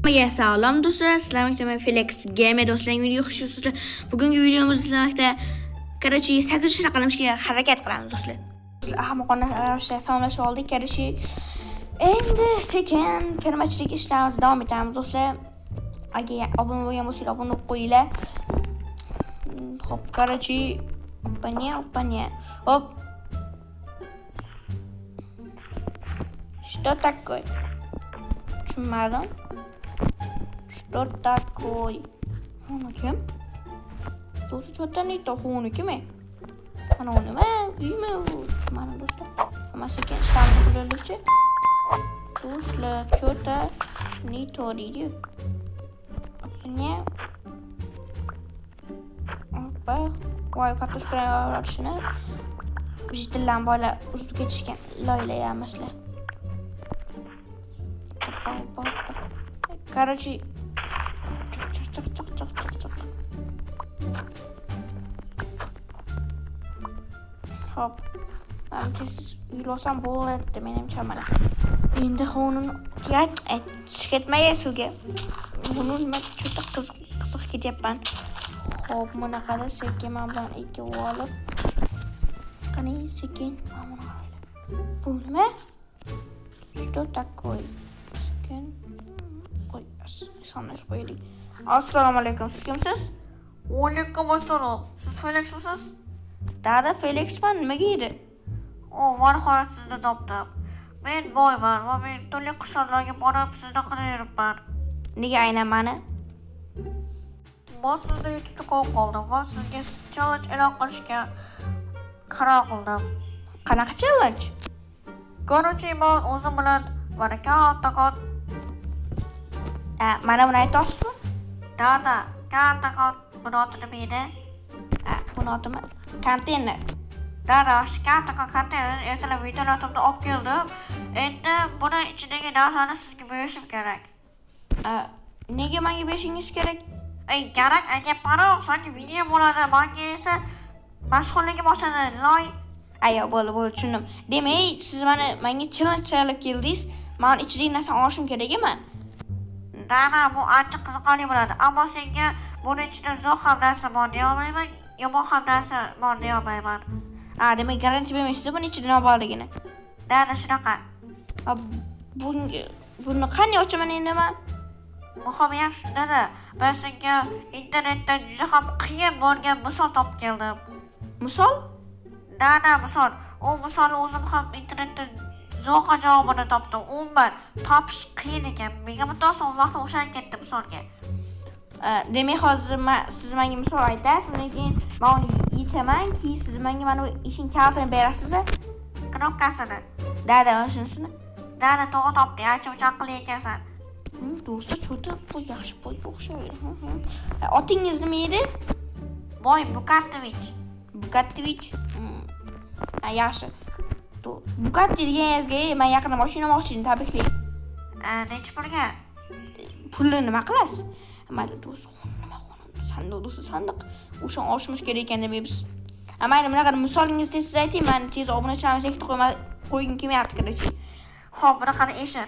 Sağlam do'stlar, sizlarga men Felix Gamer do'stlaring video xush ko'rsizlar. Bugungi videomizni izlamoqda Karachi 8 raqamlashga harakat qilamiz do'stlar. Ahmoqona ravishda salomlashib oldik. Karachi endi sekin fermachilik ishlarimizni davom etamiz do'stlar. Agar obuna bo'lgan bo'lsangiz obuna bo'lib qo'yinglar. Hop, Karachi opanya. Hop. Что такое? Tushunmadim. Что такое? Ana kim? Do'sti cho'tdan aytdi, "Xoni kim?" Ana nima? Uymi u? Mana do'stlar. Mana sekin ishlarni qilaylikchi. Do'stlar, cho'ta ne to'riydi? Ne? Oppa, voy kartosh bilan yorishini. Jiddilan bola uzib ketishgan loyilayamizlar. Karachi hop, ben tez yürüyorsam bo'lardi menimcha mana. Endi xonini ketmay suvga. Buni nima juda qiziq ketyapman. Hop, mana qara sekin men bilan ikki olib. Qani sekin mana bu nima? Что такое? Sekin. Qo'y, sonlash qo'ydik. Assalomu alaykum. Siz kimsiz? Alaykum assalom. Siz Felixmisiz? Dada Felixman, nimaga edi? Marhamat, sizni topdim. Men boyman va men turli qishloqlarga borib sizni qidirayapman. Nega aynan meni? Men sizda YouTube'da ko'rib qoldim va sizga challenge e'lon qilishga qaror qildim. Qanaqa challenge? Karachi men o'zim bilan mana katta mana buni aytasizmi? Dada, katta bunoti nima edi? Bunotimi? Konteyner. Dada, katta konteyner ertalab videolarimda olib keldim. Endi buni ichidagi narsani sizga berishim kerak. Nega menga berishingiz kerak? Kerak, aka paro, sanki video bo'ladi, menga esa mashg'ulligim ochadi. Ayo, bo'ldi, tushundim. Demak, siz menga challenge olib keldingiz. Men ichidagi narsani olishim kerak emas. Dada, bu ancha qiziqarli bo'ladi. Ammo senga buni ichida zo'r ham narsa bor deya olmayman, yomon ham narsa bor deya olmayman. Demak, garantiya bermaysiz buni ichida nima borligini. Dada, shunaqa. Buni qanday ochaman endi men? Muhimi ham shu, dada. Men senga internetda juda ham qiyin bo'lgan misol topib keldim. Misol? Dada, misol. U misolni o'zim ham internetda zo'rg'a javobini topdim. Umuman topish qiyin ekan. Menga mutlaqo vaqt o'shanga ketdi misolga. Demak, hozir siz menga misol aytasiz, undan keyin men uni yechaman, keyin siz menga mana bu ishning kalitini berasiz. Knopkasini. Dada, shunisini. Dada, to'g'ri topding. Ancha aqlli ekansan. Do'sti, cho'ta bu yaxshi boyga o'xshaydi. Otingiz nima edi? Boy Bukatovich. Bukatovich. Yaxshi. Bugatti deganingizga men yaqinda mashina olmoqchi edim, tabriklayman. Necha pulga? Pulni nima qilasiz? Mayli do'st, nima sandiq do'st, sandiq. O'shan olishimiz kerak ekan deb biz. Mayli, bunaqa misolingizni siz ayting, men tez obunachilarimiz ikkita qo'ygim kelmayapti kerak. Xo'p, bunaqani eshit.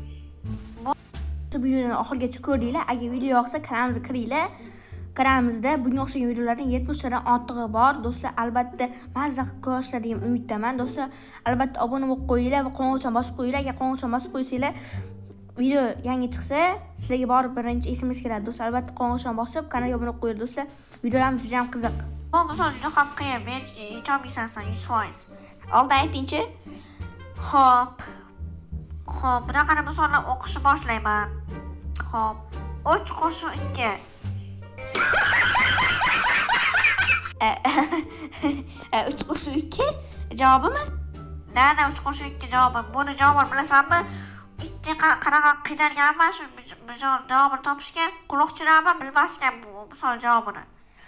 Bu videoni oxirigacha ko'ringlar. Agar video yoqsa, kanalimizga kiringlar. Kanalimizda bunga o'xshagan videolarning 70 tadan ortig'i bor. Do'stlar, albatta mazza ko'rishlar degan umiddaman. Do'stlar, albatta obuna bo'lib qo'yinglar va qo'ng'iroqchani bosib qo'yinglar. Agar qo'ng'iroqchani bosib qo'ysanglar, video yangi chiqsa, sizlarga borib birinchi SMS keladi. Do'stlar, albatta qo'ng'iroqchani bosib kanalga obuna bo'lib qo'yinglar do'stlar. Videolarimiz juda ham qiziq. Bu misol juda ham qiyin. Men yecholmaysan 100%. Oldin aytingchi. Xo'p, bunaqani misollar o'qishni boshlayman. Xo'p, 3 qo'shiq 2. 3 qo'shiq 2 javobimi? Dada, 3 qo'shiq 2 javobi. Buni javobini bilasanmi? Ikkita qanaqa qiynalganman shu misol javobini topishga, quloqchinamni bilmasgan bu misol javobini.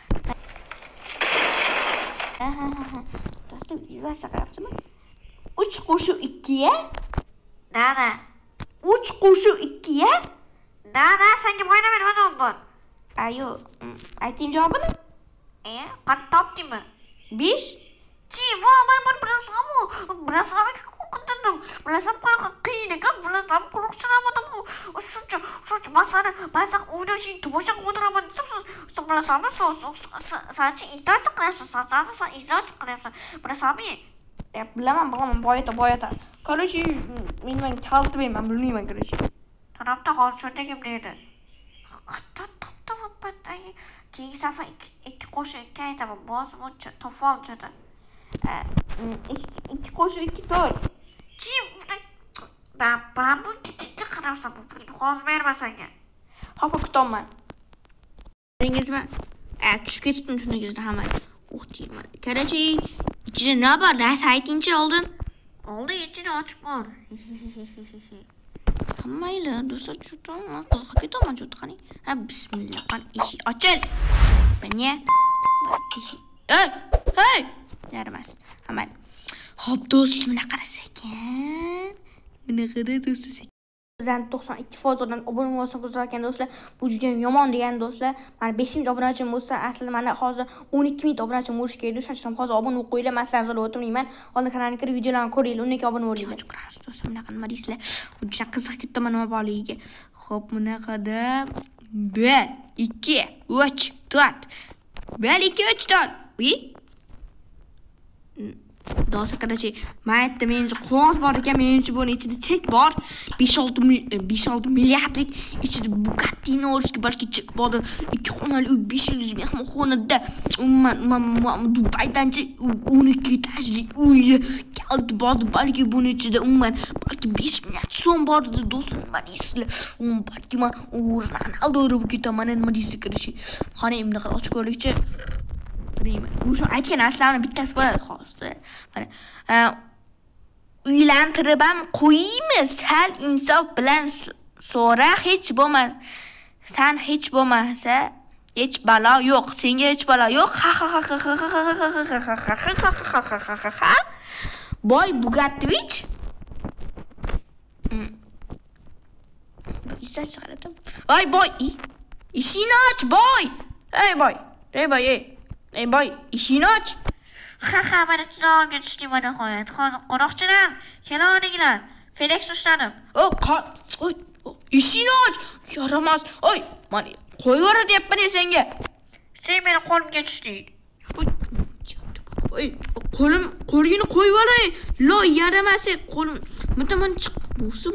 Do'stim, izlasa qarabsizmi? 3 qo'shiq 2 Dada. 3 qo'shiq 2 Dada, senga bo'ynaman nima bo'ldi? Ayo, ayting javobini. Qani topdingmi? 5. Chivo, men buni bilasanmi? Bilasanmi? Qanday tushundim. Bilasam qanaqa qiyin ekan, bilasam quloqchinamadim. Shuncha masalan o'ynashing, tomosha qildiraman desam, siz bilasanmi, sanchi izolyatsiya qilyapsan, sen izolyatsiya qilyapsan. Bilasanmi? Bilaman, boyata. Короче, men kaltmayman, bilmayman, короче. Tarafta hozir shunday gap deydi. Qattiq topdi. Keyingi safar ikki qo'shiq ikki aytaman. Bosib o'tcha, topolchada. Ikki qo'shiq ikki to'y. Ben bu ikkinchi qarabsan, bu hozir bermasanga. Xo'p, kutobman. Biringizmi? Tushib ketibdim shundagizda hamma. O'xtiyman. Короче, ichida nima bor? Narsa aytingchi oldin. Oldin ichini ochib ko'r. Mayli, do'stlar, cho'tman. Qiziqib ketaman cho'tqani. Ha, bismillah. Eshik ochil. Bana. Hey! Yaramas. Amal. Xo'p, do'stlar, mana qarasa ekan. Mana qara do'stlar. Bizdan 92% odam obuna bo'lsa ko'zlar ekan do'stlar. Bu juda yomon degan do'stlar. Mana 5000 obunachim bo'lsa, aslida mana hozir 12000 obunachim bo'lish kerak. Shuning uchun hozir obuna bo'lib qo'yinglar. Men sizlarga zo'r o'tirmayman. Oldin kanalga kirib videolarni ko'ringlar, undan keyin obuna bo'linglar. Chiqarasiz do'stlar, bunaqa nima deysizlar? Bu juda qiziq ketaman nima borligiga. Xo'p, bunaqada 1 2 3 4. 1 2 3 4. Uy. Do'stlar, qarang, mayda menimcha qog'oz bor ekan, menimcha buni ichida chek bor. 5-6 milliardlik ichida Bugatti'ni olishga balki chek bor. 2 xonali uy 500 mehmonxonada. Umuman Dubaydanchi 12 etajli uy kalti bor. Balki buni ichida umuman balki 5 milliard so'm bor edi do'stlar. Nima deysizlar? Balki men Ronaldo bo'lib ketaman, nima deysizlar, qarang. Qani endi ochib ko'raylikchi. O'sha aytgan narsalarning bittasi bo'ladi hozir. Mana uylantirib ham qo'yimiz. Sal insof bilan so'ra, hech bo'lmasa, sen hech bo'lmasa hech balo yo'q. Senga hech balo yo'q. Boy Bugattivich. Izlab chiqaradim. Ay boy, ishini och boy. Ey boy. Ey boy, ishini och. Mana tuzog'iga tushdim mana nihoyat. Hozir qo'noqchilar, kelavringlar. Felix ushladim. Oy, ishini och. Yaramas. Oy, mana qo'yvora deyapman senga. Sen meni qo'limga tushding. Oy, qo'lingni qo'yvoray. Lo yaramas, qo'lim. Mutaman chiq. Bo'lsa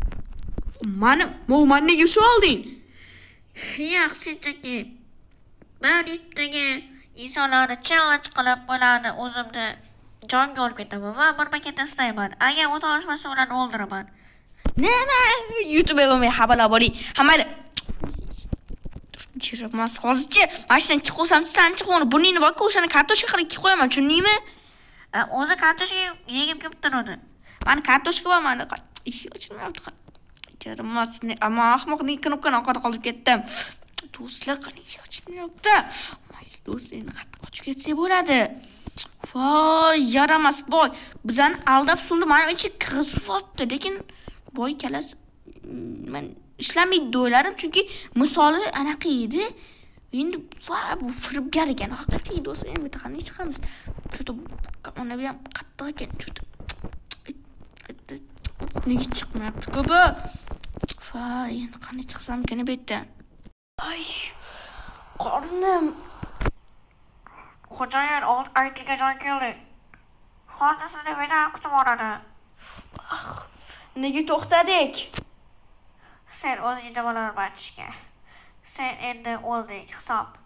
mana nega shu olding? Yaxshi, men yutdagi insonlarni challenge qilib bo'ladi, o'zimni jonga olib ketaman va bir paket istayman. Agar o'ta olishmasa ularni o'ldiraman. Nima? YouTube bo'lmay xabarlar bo'ling. Hamma Chiramas hozircha mashinadan chiqsam, sen chiqoni burningni borku, o'shani kartoshka qilib qo'yaman, tushundingmi? O'zi kartoshka yegib kelib turadi. Men kartoshka bor, menda ish ochilmayapti. Chiramas, ammo ahmoqning knopkani orqada qolib ketdim. Do'stlar, qani ish ochilmayapti. Do'stlarni qattiq ochib ketsa bo'ladi. Voy, yaramas boy. Bizani aldab suldi, mana ichi qizib lekin boy kalas men ishlamaydi o'yladim, chunki misoli anaqa edi. Endi bu firibgar ekan, haqiqiy do'stlar, endi bitta qanday chiqamiz. Mana bu ham qattiq ekan, nega chiqmayapti ko'pi? Voy, endi qanday chiqsam ekan bu yerdan? Ay, qornim. Xo'jayin, aytilgan joy keldik. Hozir sizni videoni kutib oladi. Nega to'xtadik? Sen o'zingda bo'laman aytishga. Sen endi o'lding, hisob.